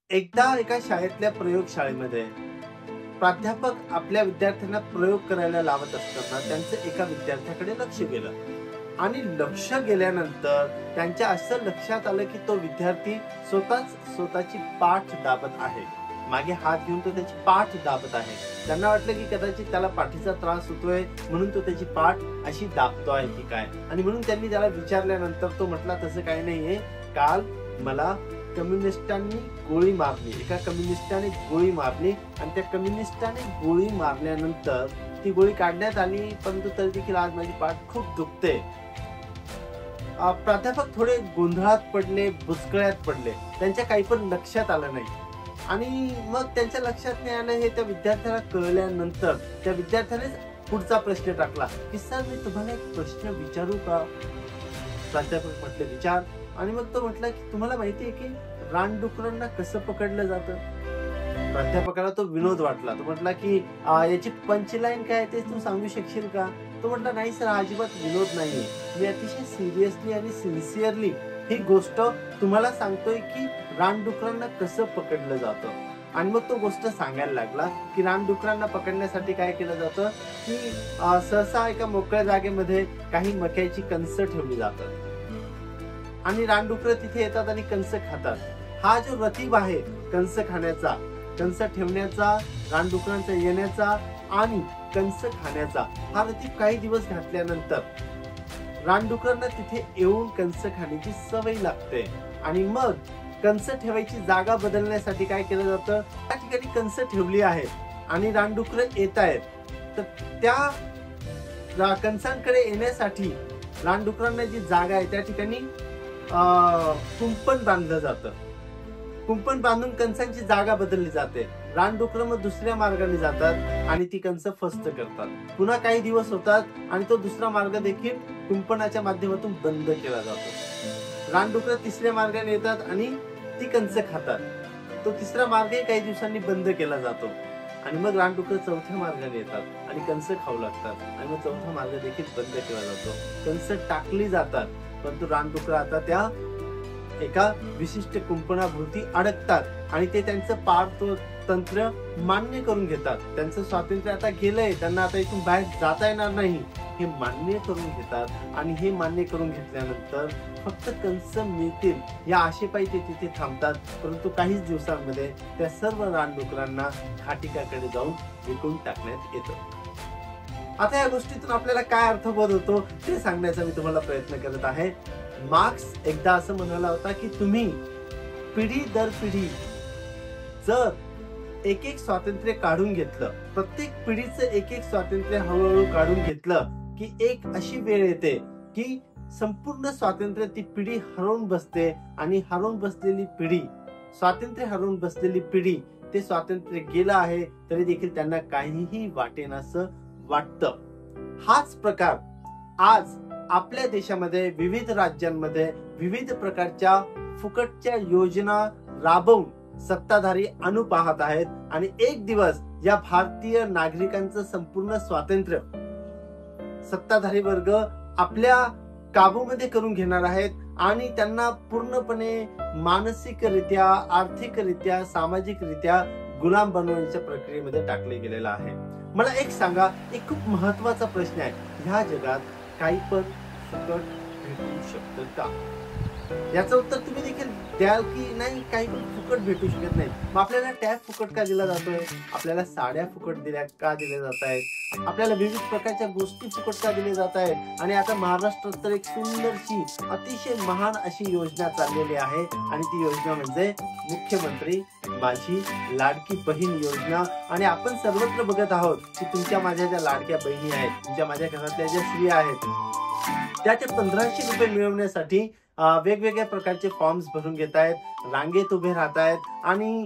एकदा एका शाळेतल्या प्रयोगशाळेमध्ये प्राध्यापक आपल्या विद्यार्थ्यांना प्रयोग करायला लावत असताना त्यांचं एका विद्यार्थ्याकडे लक्ष गेलं आणि लक्ष गेल्यानंतर त्यांच्या असं लक्षात आलं की तो विद्यार्थी स्वतःची पाठ दाबत आहे. मागे हात घेऊन तो त्याची पाठ दाबत आहे. त्यांना वाटलं की कदाचित त्याला पाठीचा त्रास होतोय म्हणून तो त्याची पाठ अशी दाबतो आहे की काय. आणि म्हणून त्यांनी त्याला विचारल्यानंतर तो म्हटला तसं काही नाहीये, काल मला कम्युनिस्टांनी गोळी मारली, एका कम्युनिस्टाने गोळी मारली आणि त्या कम्युनिस्टाने गोळी मारल्यानंतर ती गोळी काढण्यात आली, परंतु तरी देखील आज माझी पाठ खूप दुखते. प्राध्यापक थोडे गोंधळात पडले, बुचकळ्यात पडले. त्यांच्या काही पण लक्षात आलं नाही आणि मग त्यांच्या लक्षात नाही आलं हे त्या विद्यार्थ्याला कळल्यानंतर त्या विद्यार्थ्याने पुढचा प्रश्न टाकला की सर मी तुम्हाला एक प्रश्न विचारू का. प्राध्यापक म्हटले विचार. आणि मग तो म्हटला की तुम्हाला माहिती आहे की रानडुकरांना कसं पकडलं जातं. प्राध्यापकाला तो विनोद वाटला. तो म्हटला की याची पंचलाईन काय ते तू सांगू शकशील का. तो म्हटला नाही सर, अजिबात विनोद नाहीये, मी अतिशय सिरियसली आणि सिन्सिअरली ही गोष्ट तुम्हाला सांगतोय की रानडुकरांना कसं पकडलं जातं. आणि मग तो गोष्ट सांगायला लागला की रानडुकरांना पकडण्यासाठी काय केलं जातं की सहसा एका मोकळ्या जागेमध्ये काही मक्याची कणस ठेवली जातात आणि रानडुकर तिथे येतात आणि कणस खातात. हा जो रतीब आहे कणस खाण्याचा, कणस ठेवण्याचा, रानडुकरांचा येण्याचा आणि कणस खाण्याचा, हा रतीब काही दिवस घातल्यानंतर रानडुकरांना तिथे येऊन कणस खाण्याची सवय लागते. आणि मग कणस ठेवायची जागा बदलण्यासाठी काय केलं जातं, त्या ठिकाणी कणस ठेवली आहेत आणि रानडुकर येत आहेत, तर त्या कणसांकडे येण्यासाठी रानडुकरांना जी जागा आहे त्या ठिकाणी कुंपण बांधलं जातं. कुंपण बांधून कणसांची जागा बदलली जाते. रानडुकर मग दुसऱ्या मार्गाने जातात आणि ती कणस फस्त करतात. पुन्हा काही दिवस होतात आणि तो दुसरा मार्ग देखील कुंपणाच्या माध्यमातून बंद केला जातो. रानडुकर तिसऱ्या मार्गाने येतात आणि ती कणस खातात. तो तिसरा मार्गही काही दिवसांनी बंद केला जातो आणि मग रानडुकर चौथ्या मार्गाने येतात आणि कणस खाऊ लागतात आणि मग चौथा मार्ग देखील बंद केला जातो. कणस टाकली जातात, परंतु रानडुकर आता त्या एका विशिष्ट कुंपणाभोवती अडकतात आणि ते त्यांचं पारतंत्र मान्य करून घेतात. त्यांचं स्वातंत्र्य आता गेलंय, त्यांना आता इथून बाहेर जाता येणार नाही हे मान्य करून घेतात. आणि हे मान्य करून घेतल्यानंतर फक्त कणस मिळतील या आशेपायी ते तिथे थांबतात. परंतु काहीच दिवसांमध्ये त्या सर्व रानडुकरांना खाटिकाकडे जाऊन विकून टाकण्यात येतं. आता या गोष्टीतून आपल्याला काय अर्थबोध होतो ते सांगण्याचा मी तुम्हाला प्रयत्न करत आहे. मार्क्स एकदा असं म्हणाला होता की तुम्ही पिढी दर पिढी जर एक एक स्वातंत्र्य काढून घेतलं, प्रत्येक पिढीचं एक एक स्वातंत्र्य हळूहळू काढून घेतलं की एक अशी वेळ येते की संपूर्ण स्वातंत्र्य ती पिढी हरवून बसते आणि हरवून बसलेली पिढी, स्वातंत्र्य हरवून बसलेली पिढी, ते स्वातंत्र्य गेलं आहे तरी देखील त्यांना काहीही वाटेनासं वाटतं. हाच प्रकार आज आपल्या देशामध्ये विविध राज्यांमध्ये विविध प्रकारच्या फुकटच्या योजना राबवून सत्ताधारी आणू पाहत आहेत आणि एक दिवस या भारतीय नागरिकांचं संपूर्ण स्वातंत्र्य सत्ताधारी वर्ग आपल्या काबूमध्ये करून घेणार आहेत आणि त्यांना पूर्णपणे मानसिकरित्या, आर्थिकरित्या, सामाजिकरित्या गुलाम बनवण्याच्या प्रक्रियेमध्ये टाकले गेलेलं आहे. मला एक सांगा, एक खूप महत्वाचा प्रश्न आहे, ह्या जगात काही पण फुकट भेटू शकतं का? याचं उत्तर तुम्ही देखील द्याल की नाही, काही पण फुकट भेटू शकत नाही. मग आपल्याला टॅब फुकट का दिला जातोय, आपल्याला साड्या फुकट का दिल्या जात आहेत, आपल्याला विविध प्रकारच्या गोष्टी फुकट का दिल्या जात आहेत. आणि आता महाराष्ट्रात तर एक सुंदरशी अतिशय महान अशी योजना चाललेली आहे आणि ती योजना म्हणजे मुख्यमंत्री माझी लाडकी बहीण योजना. आणि आपण सर्वत्र बघत आहोत की तुमच्या माझ्या ज्या लाडक्या बहिणी आहेत, तुमच्या माझ्या घरातल्या ज्या स्त्रिया आहेत, त्या 1500 रुपये मिळवण्यासाठी वेगवेगळ्या प्रकारचे फॉर्म्स भरून घेत आहेत, रांगेत उभे राहत आहेत आणि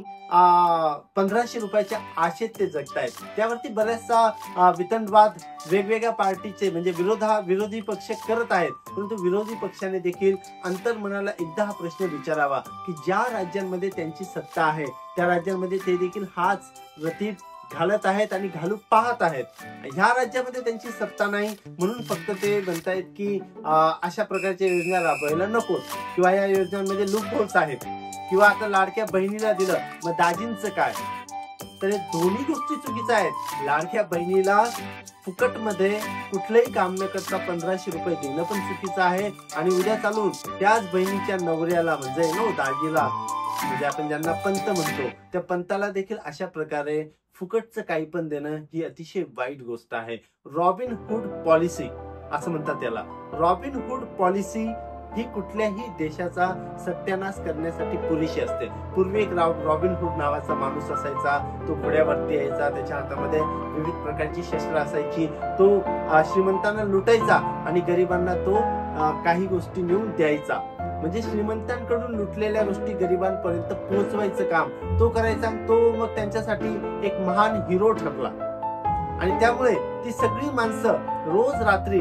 1500 रुपयाच्या आशेत ते जगतायत. त्यावरती बऱ्याचसा वितंडवाद वेगवेगळ्या पार्टीचे म्हणजे विरोधी पक्ष करत आहेत. परंतु विरोधी पक्षाने देखील अंतर्मनाला एकदा हा प्रश्न विचारावा की ज्या राज्यांमध्ये त्यांची सत्ता आहे त्या राज्यांमध्ये ते देखील हाच रतीब घालत आहेत आणि घालू पाहत आहेत. ह्या राज्यामध्ये त्यांची सत्ता नाही म्हणून फक्त ते म्हणतायत की अशा प्रकारच्या योजना राबवायला नको किंवा या योजनांमध्ये लूपहोल्स आहेत. किंवा आता लाडक्या बहिणीला दिलं, मग दाजींचं काय? तर हे दोन्ही गोष्टी चुकीच्या आहेत. लाडक्या बहिणीला फुकटमध्ये कुठलंही काम न करता 1500 रुपये देणं पण चुकीचं आहे, आणि उद्या चालून त्याच बहिणीच्या नवऱ्याला म्हणजे दाजीला, म्हणजे आपण ज्यांना पंत म्हणतो, त्या पंताला देखील अशा प्रकारे फुकटचं काही पण देणं ही अतिशय वाईट गोष्ट आहे. रॉबिनहूड पॉलिसी असं म्हणतात त्याला. रॉबिनहूड पॉलिसी ही कुठल्याही देशाचा सत्यानाश करण्यासाठी पुरेशी असते. पूर्वी एक रॉबिनहूड नावाचा माणूस असायचा. तो घोड्यावरती यायचा, त्याच्या हातामध्ये विविध प्रकारची शस्त्र असायची. तो श्रीमंतांना लुटायचा आणि गरिबांना तो काही गोष्टी नेऊन द्यायचा. म्हणजे श्रीमंतांकडून लुटलेल्या गोष्टी गरिबांपर्यंत पोहोचवायचं काम तो करायचा. तो मग त्यांच्यासाठी एक महान हिरो ठरला, आणि त्यामुळे ती सगळी माणसं रोज रात्री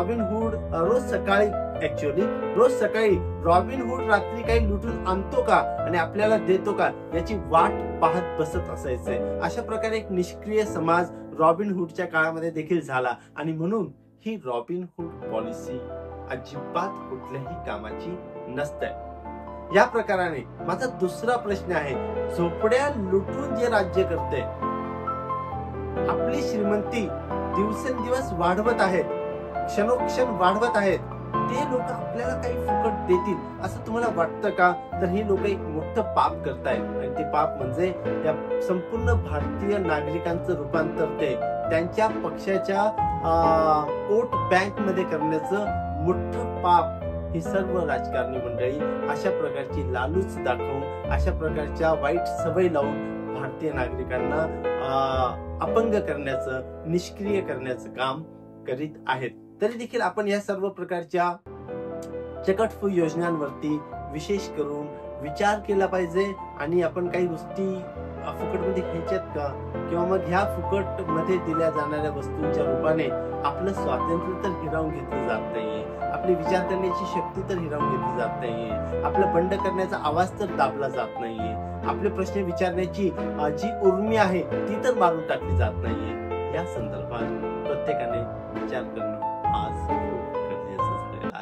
रोज सकाळी रॉबिनहूड रात्री काही लुटून आणतो का आणि आपल्याला देतो का याची वाट पाहत बसत असायचे. अशा प्रकारे एक निष्क्रिय समाज रॉबिनहूडच्या काळामध्ये देखील झाला, आणि म्हणून ही रॉबिनहूड पॉलिसी अजिबात कुठल्याही कामाची नसते. या प्रकाराने माझा दुसरा प्रश्न आहे, झोपड्या लुटून जे राज्य करते, आपली श्रीमंती दिवसेंदिवस वाढवत आहेत, क्षणोक्षण वाढवत आहेत, ते लोक आपल्याला काही फुकट देतील असं तुम्हाला वाटतं का? तर हे लोक एक मोठं पाप करतायत, आणि ते पाप म्हणजे या संपूर्ण भारतीय नागरिकांचं रूपांतर ते त्यांच्या पक्षाच्या वोट बँक मध्ये करण्याचं मोठं पाप ही सर्व राजकारणी मंडळी अशा प्रकारची लालूच दाखवून, अशा प्रकारच्या वाईट सवय लावून भारतीय नागरिकांना अपंग करण्याचं, निष्क्रिय करण्याचं काम करीत आहेत. तरी देखील आपण या सर्व प्रकारच्या चकटफू योजनांवरती विशेष करून विचार केला पाहिजे, आणि आपण काही गोष्टी फुकटमध्ये घ्यायच्यात का, किंवा मग ह्या फुकटमध्ये दिल्या जाणाऱ्या वस्तूंच्या रूपाने आपलं स्वातंत्र्य तर हिरावून घेतलं जात नाहीये, आपली विचार करण्याची शक्ती तर हिरावून घेतली जात नाहीये, आपलं बंड करण्याचा आवाज तर दाबला जात नाहीये, आपले प्रश्न विचारण्याची जी उर्मी आहे ती तर मारून टाकली जात नाहीये. या संदर्भात प्रत्येकाने विचार करणं आज